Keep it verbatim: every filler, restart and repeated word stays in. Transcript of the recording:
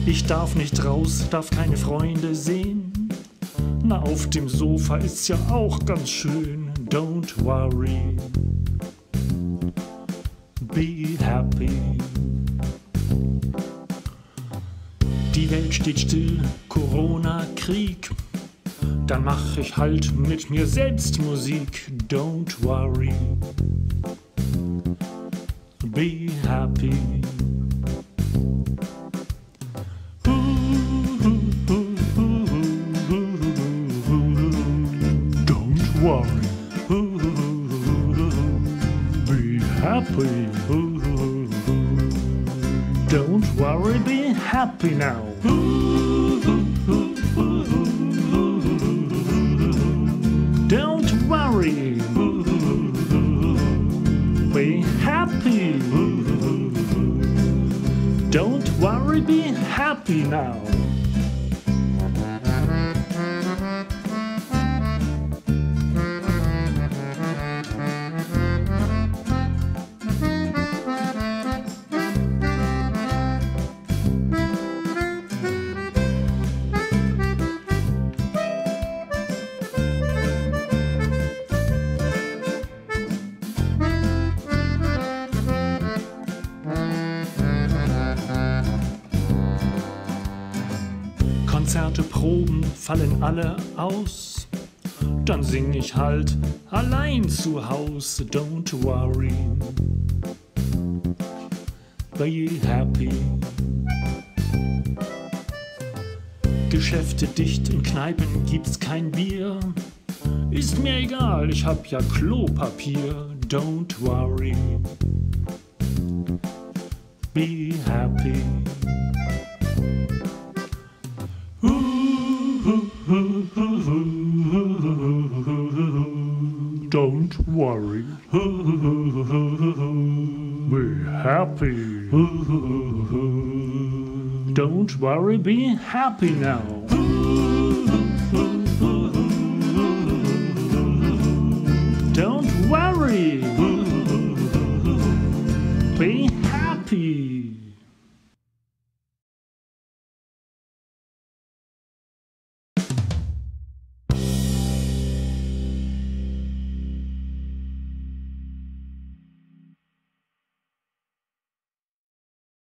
Ich darf nicht raus, darf keine Freunde sehen. Na, auf dem Sofa ist's ja auch ganz schön. Don't worry, be happy. Die Welt steht still, Corona, Krieg. Dann mach ich halt mit mir selbst Musik. Don't worry, be happy. Don't worry, be happy. Don't worry, be happy now. Don't worry, be happy. Don't worry, be happy now. Konzerte, Proben fallen alle aus. Dann sing ich halt allein zu Haus. Don't worry, be happy. Geschäfte dicht, in Kneipen gibt's kein Bier. Ist mir egal, ich hab ja Klopapier. Don't worry, be happy. Don't worry, be happy. Don't worry, be happy now. Don't worry, be happy.